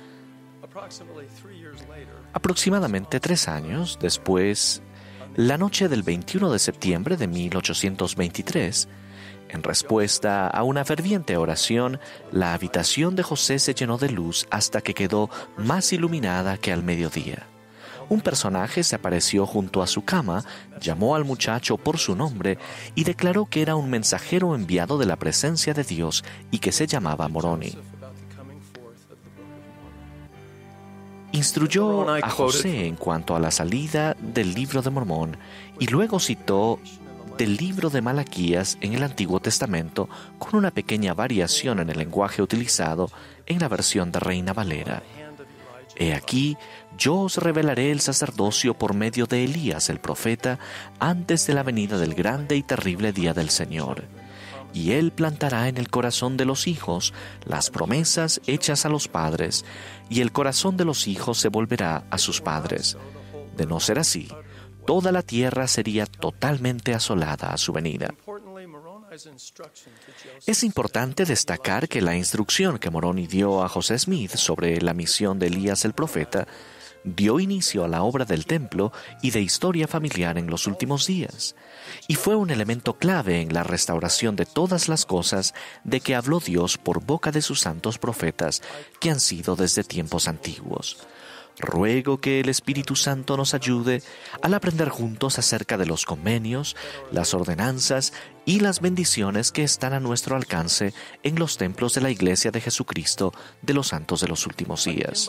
Aproximadamente tres años después, la noche del veintiuno de septiembre de mil ochocientos veintitrés, en respuesta a una ferviente oración, la habitación de José se llenó de luz hasta que quedó más iluminada que al mediodía. Un personaje se apareció junto a su cama, llamó al muchacho por su nombre y declaró que era un mensajero enviado de la presencia de Dios y que se llamaba Moroni. Instruyó a José en cuanto a la salida del libro de Mormón y luego citó del libro de Malaquías en el Antiguo Testamento con una pequeña variación en el lenguaje utilizado en la versión de Reina Valera. He aquí, yo os revelaré el sacerdocio por medio de Elías el profeta antes de la venida del grande y terrible día del Señor. Y él plantará en el corazón de los hijos las promesas hechas a los padres, y el corazón de los hijos se volverá a sus padres. De no ser así, toda la tierra sería totalmente asolada a su venida. Es importante destacar que la instrucción que Moroni dio a José Smith sobre la misión de Elías el profeta dio inicio a la obra del templo y de historia familiar en los últimos días, y fue un elemento clave en la restauración de todas las cosas de que habló Dios por boca de sus santos profetas que han sido desde tiempos antiguos. Ruego que el Espíritu Santo nos ayude al aprender juntos acerca de los convenios, las ordenanzas y las bendiciones que están a nuestro alcance en los templos de la Iglesia de Jesucristo de los santos de los últimos días.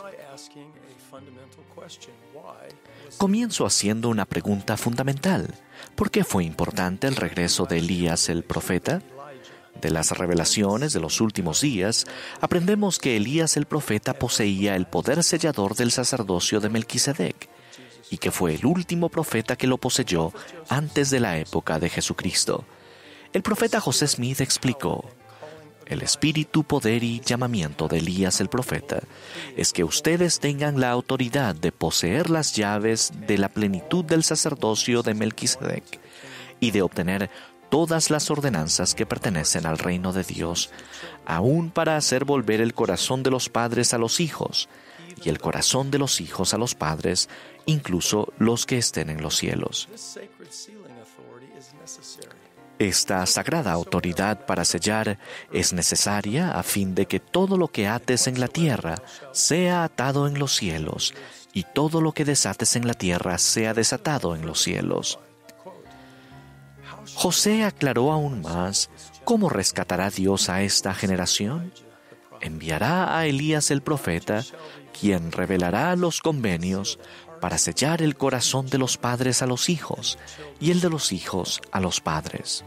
Comienzo haciendo una pregunta fundamental. ¿Por qué fue importante el regreso de Elías el profeta? De las revelaciones de los últimos días, aprendemos que Elías el profeta poseía el poder sellador del sacerdocio de Melquisedec, y que fue el último profeta que lo poseyó antes de la época de Jesucristo. El profeta José Smith explicó: el espíritu, poder y llamamiento de Elías el profeta es que ustedes tengan la autoridad de poseer las llaves de la plenitud del sacerdocio de Melquisedec y de obtener todas las ordenanzas que pertenecen al reino de Dios, aún para hacer volver el corazón de los padres a los hijos y el corazón de los hijos a los padres, incluso los que estén en los cielos. Esta sagrada autoridad para sellar es necesaria a fin de que todo lo que ates en la tierra sea atado en los cielos y todo lo que desates en la tierra sea desatado en los cielos. José aclaró aún más cómo rescatará Dios a esta generación. Enviará a Elías el profeta, quien revelará los convenios para sellar el corazón de los padres a los hijos y el de los hijos a los padres.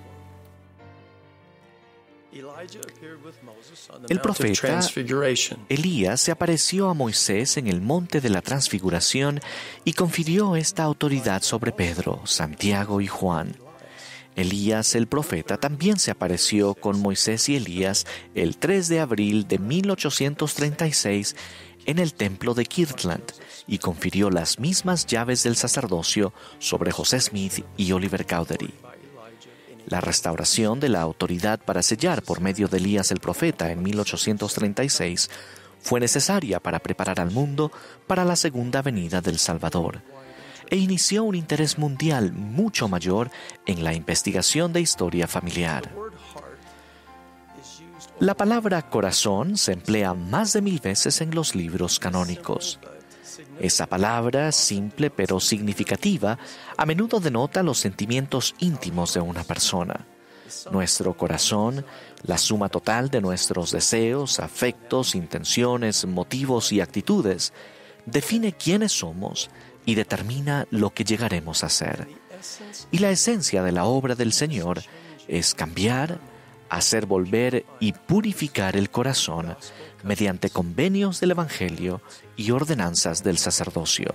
El profeta Elías se apareció a Moisés en el monte de la Transfiguración y confirió esta autoridad sobre Pedro, Santiago y Juan. Elías el profeta también se apareció con Moisés y Elías el tres de abril de mil ochocientos treinta y seis en el templo de Kirtland y confirió las mismas llaves del sacerdocio sobre José Smith y Oliver Cowdery. La restauración de la autoridad para sellar por medio de Elías el profeta en mil ochocientos treinta y seis fue necesaria para preparar al mundo para la segunda venida del Salvador, e inició un interés mundial mucho mayor en la investigación de historia familiar. La palabra corazón se emplea más de mil veces en los libros canónicos. Esa palabra, simple pero significativa, a menudo denota los sentimientos íntimos de una persona. Nuestro corazón, la suma total de nuestros deseos, afectos, intenciones, motivos y actitudes, define quiénes somos y determina lo que llegaremos a ser. Y la esencia de la obra del Señor es cambiar, hacer volver y purificar el corazón mediante convenios del Evangelio y ordenanzas del sacerdocio.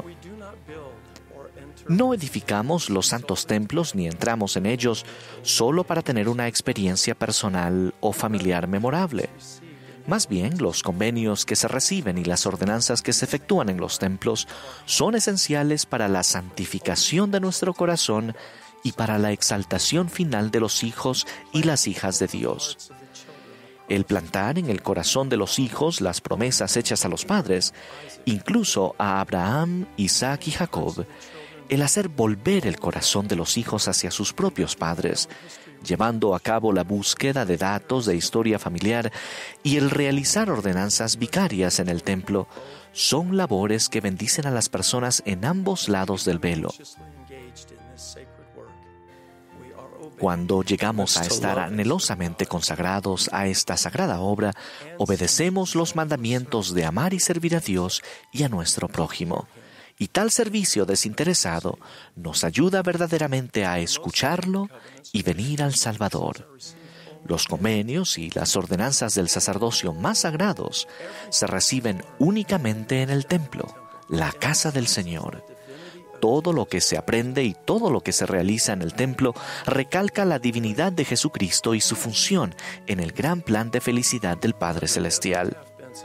No edificamos los santos templos ni entramos en ellos solo para tener una experiencia personal o familiar memorable. Más bien, los convenios que se reciben y las ordenanzas que se efectúan en los templos son esenciales para la santificación de nuestro corazón y para la exaltación final de los hijos y las hijas de Dios. El plantar en el corazón de los hijos las promesas hechas a los padres, incluso a Abraham, Isaac y Jacob, el hacer volver el corazón de los hijos hacia sus propios padres, llevando a cabo la búsqueda de datos de historia familiar y el realizar ordenanzas vicarias en el templo, son labores que bendicen a las personas en ambos lados del velo. Cuando llegamos a estar anhelosamente consagrados a esta sagrada obra, obedecemos los mandamientos de amar y servir a Dios y a nuestro prójimo. Y tal servicio desinteresado nos ayuda verdaderamente a escucharlo y venir al Salvador. Los convenios y las ordenanzas del sacerdocio más sagrados se reciben únicamente en el templo, la casa del Señor. Todo lo que se aprende y todo lo que se realiza en el templo recalca la divinidad de Jesucristo y su función en el gran plan de felicidad del Padre Celestial.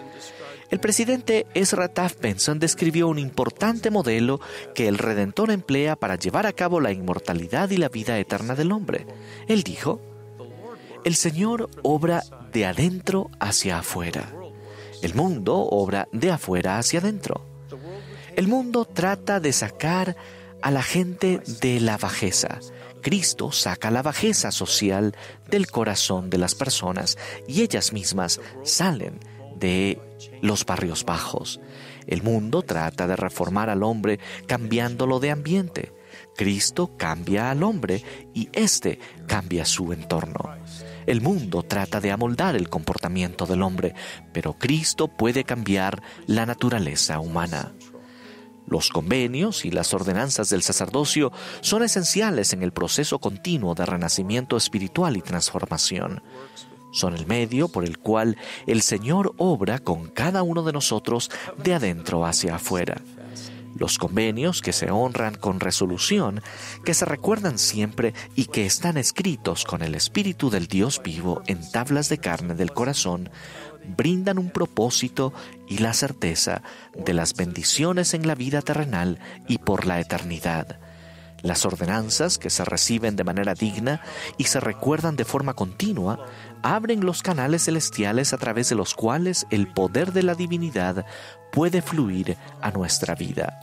El presidente Ezra Taft Benson describió un importante modelo que el Redentor emplea para llevar a cabo la inmortalidad y la vida eterna del hombre. Él dijo: el Señor obra de adentro hacia afuera. El mundo obra de afuera hacia adentro. El mundo trata de sacar a la gente de la bajeza. Cristo saca la bajeza social del corazón de las personas y ellas mismas salen de los barrios bajos. El mundo trata de reformar al hombre cambiándolo de ambiente. Cristo cambia al hombre y éste cambia su entorno. El mundo trata de amoldar el comportamiento del hombre, pero Cristo puede cambiar la naturaleza humana. Los convenios y las ordenanzas del sacerdocio son esenciales en el proceso continuo de renacimiento espiritual y transformación. Son el medio por el cual el Señor obra con cada uno de nosotros de adentro hacia afuera. Los convenios que se honran con resolución, que se recuerdan siempre y que están escritos con el Espíritu del Dios vivo en tablas de carne del corazón, brindan un propósito y la certeza de las bendiciones en la vida terrenal y por la eternidad. Las ordenanzas que se reciben de manera digna y se recuerdan de forma continua abren los canales celestiales a través de los cuales el poder de la divinidad puede fluir a nuestra vida.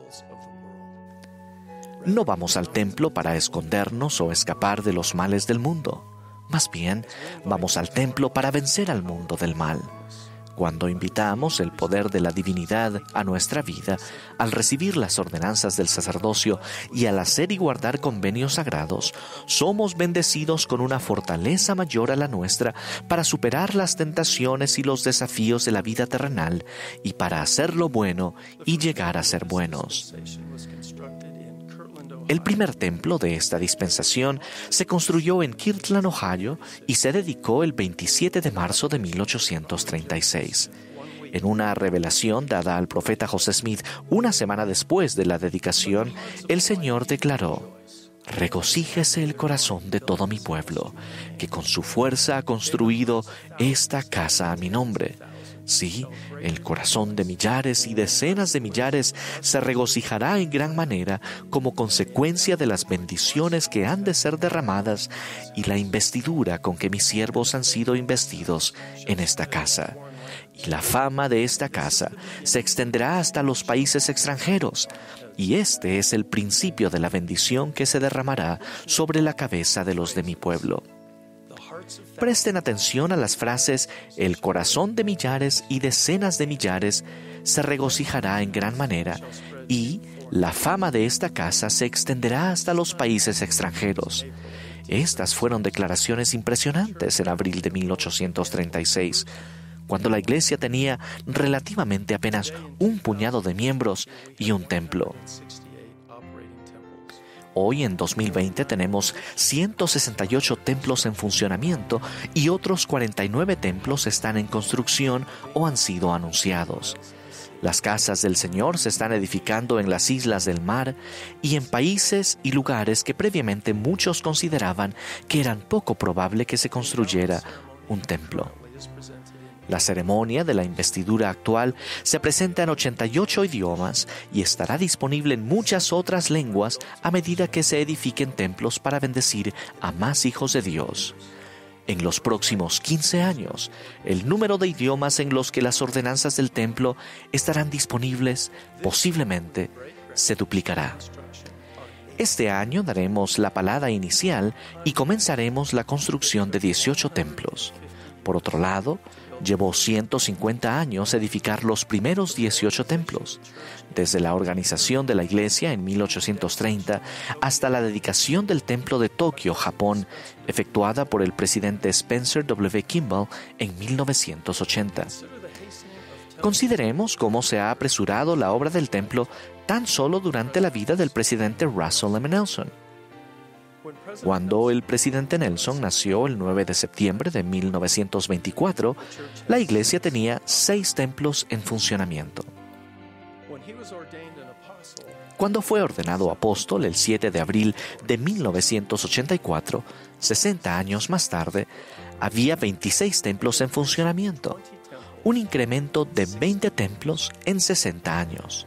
No vamos al templo para escondernos o escapar de los males del mundo. Más bien, vamos al templo para vencer al mundo del mal. Cuando invitamos el poder de la divinidad a nuestra vida, al recibir las ordenanzas del sacerdocio y al hacer y guardar convenios sagrados, somos bendecidos con una fortaleza mayor a la nuestra para superar las tentaciones y los desafíos de la vida terrenal y para hacer lo bueno y llegar a ser buenos. El primer templo de esta dispensación se construyó en Kirtland, Ohio, y se dedicó el veintisiete de marzo de mil ochocientos treinta y seis. En una revelación dada al profeta José Smith una semana después de la dedicación, el Señor declaró: «Regocíjese el corazón de todo mi pueblo, que con su fuerza ha construido esta casa a mi nombre». Sí, el corazón de millares y decenas de millares se regocijará en gran manera como consecuencia de las bendiciones que han de ser derramadas y la investidura con que mis siervos han sido investidos en esta casa. Y la fama de esta casa se extenderá hasta los países extranjeros, y este es el principio de la bendición que se derramará sobre la cabeza de los de mi pueblo. Presten atención a las frases «el corazón de millares y decenas de millares se regocijará en gran manera» y «la fama de esta casa se extenderá hasta los países extranjeros». Estas fueron declaraciones impresionantes en abril de mil ochocientos treinta y seis, cuando la iglesia tenía relativamente apenas un puñado de miembros y un templo. Hoy, en dos mil veinte, tenemos ciento sesenta y ocho templos en funcionamiento y otros cuarenta y nueve templos están en construcción o han sido anunciados. Las casas del Señor se están edificando en las islas del mar y en países y lugares que previamente muchos consideraban que eran poco probable que se construyera un templo. La ceremonia de la investidura actual se presenta en ochenta y ocho idiomas y estará disponible en muchas otras lenguas a medida que se edifiquen templos para bendecir a más hijos de Dios. En los próximos quince años, el número de idiomas en los que las ordenanzas del templo estarán disponibles posiblemente se duplicará. Este año daremos la palada inicial y comenzaremos la construcción de dieciocho templos. Por otro lado, llevó ciento cincuenta años edificar los primeros dieciocho templos, desde la organización de la iglesia en mil ochocientos treinta hasta la dedicación del templo de Tokio, Japón, efectuada por el presidente Spencer W. Kimball en mil novecientos ochenta. Consideremos cómo se ha apresurado la obra del templo tan solo durante la vida del presidente Russell M. Nelson. Cuando el presidente Nelson nació el nueve de septiembre de mil novecientos veinticuatro, la iglesia tenía seis templos en funcionamiento. Cuando fue ordenado apóstol el siete de abril de mil novecientos ochenta y cuatro, sesenta años más tarde, había veintiséis templos en funcionamiento, un incremento de veinte templos en sesenta años.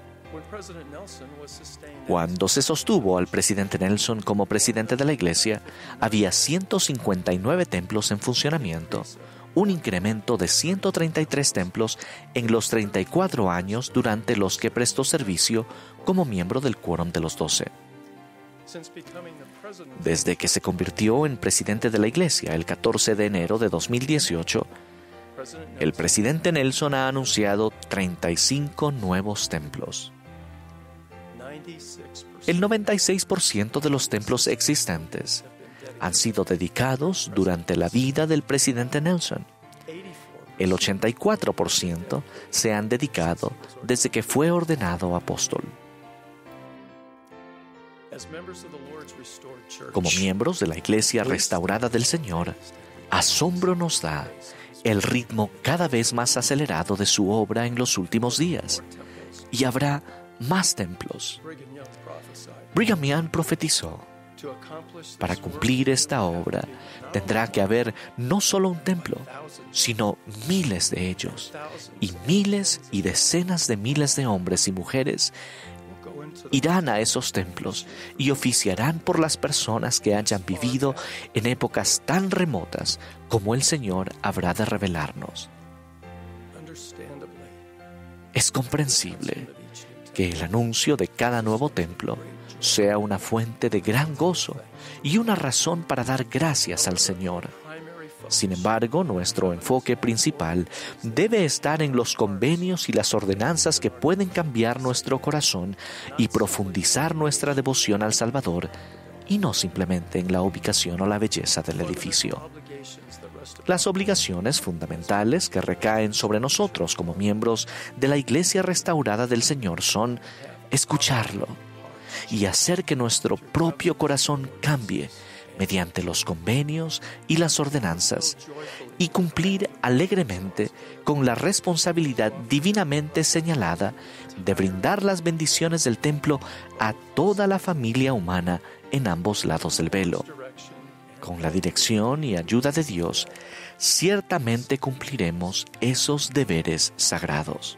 Cuando se sostuvo al presidente Nelson como presidente de la iglesia, había ciento cincuenta y nueve templos en funcionamiento, un incremento de ciento treinta y tres templos en los treinta y cuatro años durante los que prestó servicio como miembro del Quórum de los Doce. Desde que se convirtió en presidente de la iglesia el catorce de enero de dos mil dieciocho, el presidente Nelson ha anunciado treinta y cinco nuevos templos. El noventa y seis por ciento de los templos existentes han sido dedicados durante la vida del presidente Nelson. El ochenta y cuatro por ciento se han dedicado desde que fue ordenado apóstol. Como miembros de la Iglesia restaurada del Señor, asombro nos da el ritmo cada vez más acelerado de su obra en los últimos días, y habrá más templos. Brigham Young profetizó: para cumplir esta obra tendrá que haber no solo un templo, sino miles de ellos, y miles y decenas de miles de hombres y mujeres irán a esos templos y oficiarán por las personas que hayan vivido en épocas tan remotas como el Señor habrá de revelarnos. Es comprensible que el anuncio de cada nuevo templo sea una fuente de gran gozo y una razón para dar gracias al Señor. Sin embargo, nuestro enfoque principal debe estar en los convenios y las ordenanzas que pueden cambiar nuestro corazón y profundizar nuestra devoción al Salvador, y no simplemente en la ubicación o la belleza del edificio. Las obligaciones fundamentales que recaen sobre nosotros como miembros de la Iglesia restaurada del Señor son escucharlo y hacer que nuestro propio corazón cambie mediante los convenios y las ordenanzas, y cumplir alegremente con la responsabilidad divinamente señalada de brindar las bendiciones del templo a toda la familia humana en ambos lados del velo. Con la dirección y ayuda de Dios, ciertamente cumpliremos esos deberes sagrados.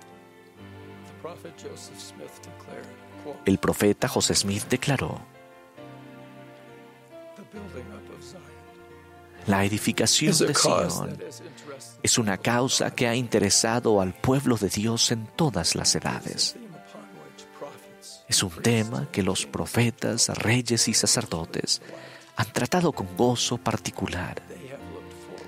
El profeta José Smith declaró: la edificación de Sion es una causa que ha interesado al pueblo de Dios en todas las edades. Es un tema que los profetas, reyes y sacerdotes han tratado con gozo particular.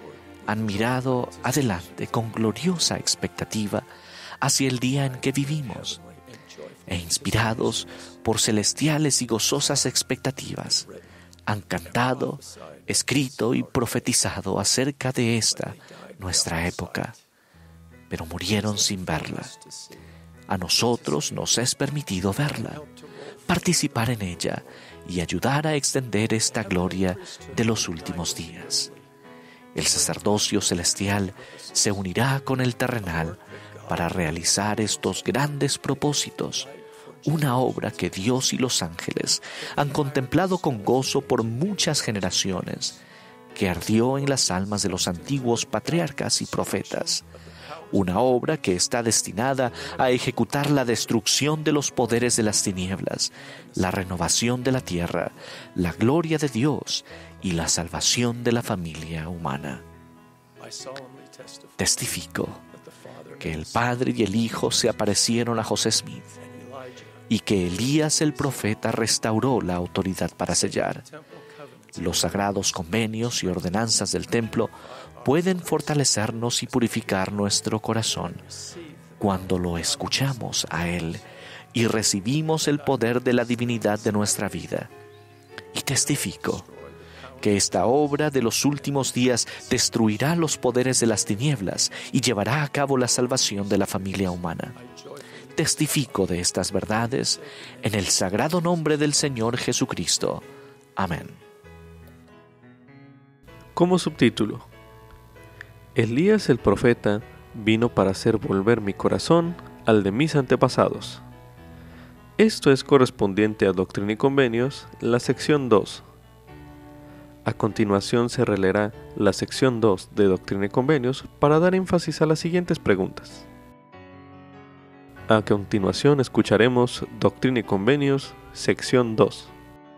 han mirado adelante con gloriosa expectativa hacia el día en que vivimos, e inspirados por celestiales y gozosas expectativas, han cantado, escrito y profetizado acerca de esta, nuestra época, pero murieron sin verla. A nosotros nos es permitido verla, participar en ella y ayudar a extender esta gloria de los últimos días. El sacerdocio celestial se unirá con el terrenal para realizar estos grandes propósitos, una obra que Dios y los ángeles han contemplado con gozo por muchas generaciones, que ardió en las almas de los antiguos patriarcas y profetas, una obra que está destinada a ejecutar la destrucción de los poderes de las tinieblas, la renovación de la tierra, la gloria de Dios y la salvación de la familia humana. Testifico que el Padre y el Hijo se aparecieron a José Smith y que Elías el profeta restauró la autoridad para sellar. Los sagrados convenios y ordenanzas del templo pueden fortalecernos y purificar nuestro corazón cuando lo escuchamos a Él y recibimos el poder de la divinidad de nuestra vida. Y testifico que esta obra de los últimos días destruirá los poderes de las tinieblas y llevará a cabo la salvación de la familia humana. Testifico de estas verdades en el sagrado nombre del Señor Jesucristo. Amén. Como subtítulo: Elías el profeta vino para hacer volver mi corazón al de mis antepasados. Esto es correspondiente a Doctrina y Convenios, la sección dos. A continuación se releerá la sección dos de Doctrina y Convenios para dar énfasis a las siguientes preguntas. A continuación escucharemos Doctrina y Convenios, sección dos.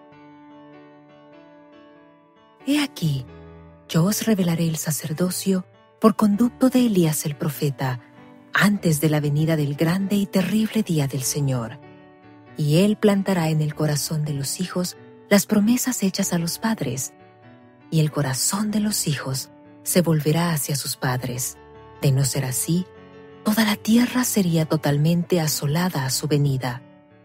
He aquí, yo os revelaré el sacerdocio por conducto de Elías el profeta, antes de la venida del grande y terrible día del Señor. Y él plantará en el corazón de los hijos las promesas hechas a los padres, y el corazón de los hijos se volverá hacia sus padres. De no ser así, toda la tierra sería totalmente asolada a su venida.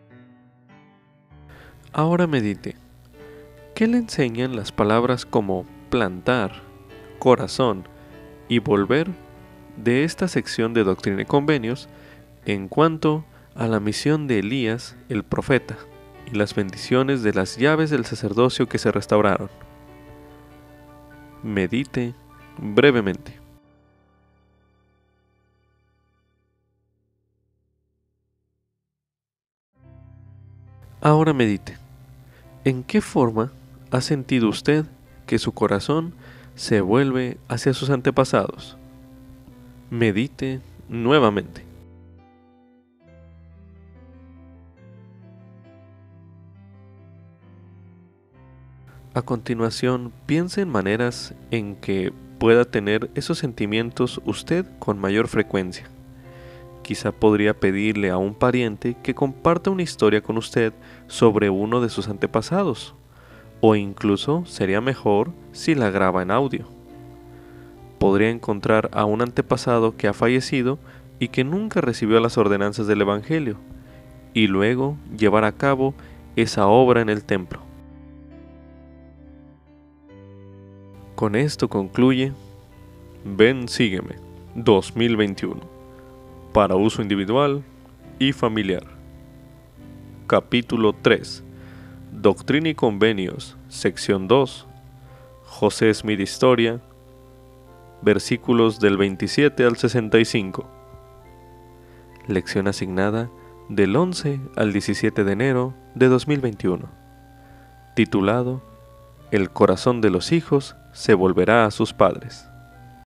Ahora medite. ¿Qué le enseñan las palabras como plantar, corazón y volver de esta sección de Doctrina y Convenios en cuanto a la misión de Elías el profeta y las bendiciones de las llaves del sacerdocio que se restauraron? Medite brevemente. Ahora medite. ¿En qué forma ha sentido usted que su corazón se vuelve hacia sus antepasados? Medite nuevamente. A continuación, piense en maneras en que pueda tener esos sentimientos usted con mayor frecuencia. Quizá podría pedirle a un pariente que comparta una historia con usted sobre uno de sus antepasados, o incluso sería mejor si la graba en audio. Podría encontrar a un antepasado que ha fallecido y que nunca recibió las ordenanzas del Evangelio, y luego llevar a cabo esa obra en el templo. Con esto concluye Ven, sígueme dos mil veintiuno, para uso individual y familiar. Capítulo tres. Doctrina y Convenios, sección dos. José Smith Historia, versículos del veintisiete al sesenta y cinco. Lección asignada del once al diecisiete de enero de dos mil veintiuno. Titulado El corazón de los hijos se volverá a sus padres.